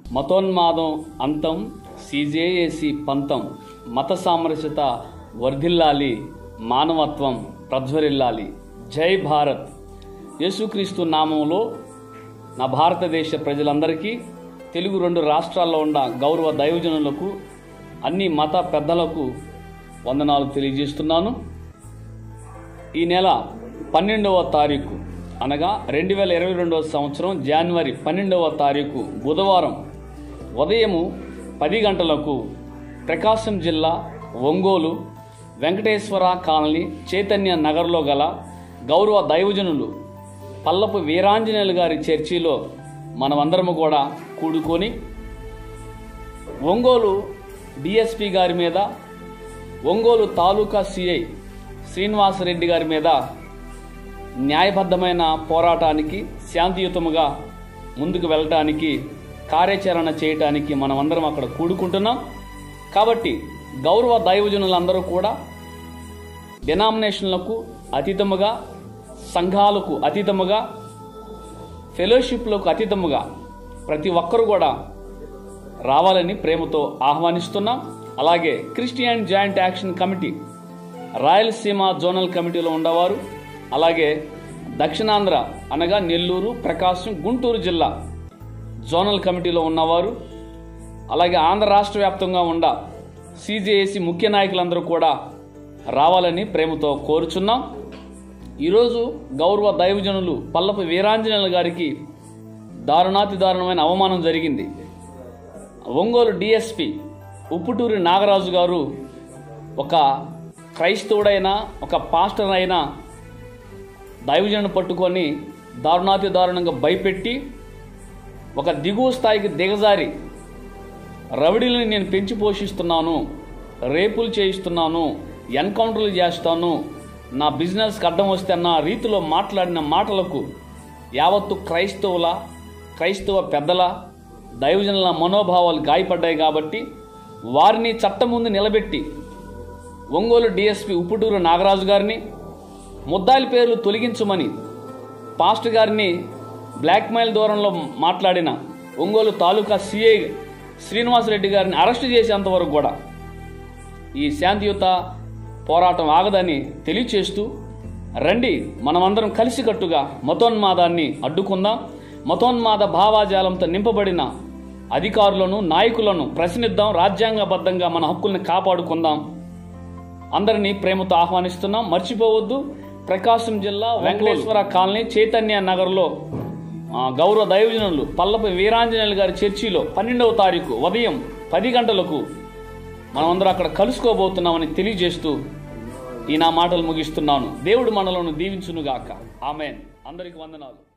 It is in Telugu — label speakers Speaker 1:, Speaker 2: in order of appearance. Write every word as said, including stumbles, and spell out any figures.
Speaker 1: మతోన్మాదం అంతం, సీజేఏసీ పంతం, మత సామరస్యత వర్ధిల్లాలి, మానవత్వం ప్రజ్వరిల్లాలి. జై భారత్. యేసుక్రీస్తు నామంలో నా భారతదేశ ప్రజలందరికీ, తెలుగు రెండు రాష్ట్రాల్లో ఉన్న గౌరవ దైవజనులకు, అన్ని మత పెద్దలకు వందనాలు తెలియజేస్తున్నాను. ఈ నెల పన్నెండవ తారీఖు అనగా రెండు వేల ఇరవై రెండవ సంవత్సరం జనవరి పన్నెండవ తారీఖు బుధవారం ఉదయము పది గంటలకు ప్రకాశం జిల్లా ఒంగోలు వెంకటేశ్వర కాలనీ చైతన్య నగర్లో గల గౌరవ దైవజనులు పల్లపు వీరాంజనేయులు గారి చర్చిలో మనమందరము కూడా కూడుకొని ఒంగోలు డిఎస్పి గారి మీద, ఒంగోలు తాలూకా సిఐ శ్రీనివాసరెడ్డి గారి మీద న్యాయబద్ధమైన పోరాటానికి, శాంతియుతముగా ముందుకు వెళ్ళటానికి, కార్యాచరణ చేయటానికి మనమందరం అక్కడ కూడుకుంటున్నాం. కాబట్టి గౌరవ దైవజనులందరూ కూడా డినామినేషన్లకు అతీతముగా, సంఘాలకు అతీతముగా, ఫెలోషిప్లకు అతీతముగా ప్రతి ఒక్కరు కూడా రావాలని ప్రేమతో ఆహ్వానిస్తున్నాం. అలాగే Christian joint action committee Rayalaseema zonal కమిటీలో ఉండేవారు, అలాగే దక్షిణాంధ్ర అనగా నెల్లూరు, ప్రకాశం, గుంటూరు జిల్లా జోనల్ కమిటీలో ఉన్నవారు, అలాగే ఆంధ్ర రాష్ట్ర వ్యాప్తంగా ఉన్న సీజేఏసీ ముఖ్య నాయకులందరూ కూడా రావాలని ప్రేమతో కోరుచున్నాం. ఈరోజు గౌరవ దైవజనులు పల్లపు వీరాంజనేయులు గారికి దారుణాతి దారుణమైన అవమానం జరిగింది. ఒంగోలు డిఎస్పి ఉప్పుటూరి నాగరాజు గారు ఒక క్రైస్తవుడైనా, ఒక పాస్టర్ అయినా దైవజనుని పట్టుకొని దారుణాతి దారుణంగా భయపెట్టి ఒక దిగువ స్థాయికి దిగజారి రౌడీలను నేను పెంచి పోషిస్తున్నాను, రేపులు చేయిస్తున్నాను, ఎన్కౌంటర్లు చేస్తాను, నా బిజినెస్కి అడ్డం వస్తే అన్న రీతిలో మాట్లాడిన మాటలకు యావత్తు క్రైస్తవుల క్రైస్తవ పెద్దల దైవజనుల మనోభావాలు గాయపడ్డాయి. కాబట్టి వారిని చట్టం ముందు నిలబెట్టి ఒంగోలు డిఎస్పి ఉప్పుటూరు నాగరాజు గారిని ముద్దాయిల పేర్లు తొలగించమని పాస్టర్ గారిని బ్లాక్మెయిల్ దూరంలో మాట్లాడిన ఒంగోలు తాలూకా సిఐ శ్రీనివాసరెడ్డి గారిని అరెస్టు చేసేంతవరకు కూడా ఈ శాంతియుత పోరాటం ఆగదని తెలియచేస్తూ, రండి మనమందరం కలిసికట్టుగా మతోన్మాదాన్ని అడ్డుకుందాం. మతోన్మాద భావాజాలంతో నింపబడిన అధికారులను, నాయకులను ప్రశ్నిద్దాం. రాజ్యాంగబద్ధంగా మన హక్కుల్ని కాపాడుకుందాం. అందరినీ ప్రేమతో ఆహ్వానిస్తున్నాం. మర్చిపోవద్దు, ప్రకాశం జిల్లా వెంకటేశ్వర కాలనీ చైతన్య నగర్లో గౌరవ దైవజనులు పల్లపు వీరాంజనేయులు గారి చర్చిలో పన్నెండవ తారీఖు ఉదయం పది గంటలకు మనమందరం అక్కడ కలుసుకోబోతున్నామని తెలియజేస్తూ ఈ నా మాటలు ముగిస్తున్నాను. దేవుడు మనలను దీవించునుగాక. ఆమేన్. అందరికి వందనాలు.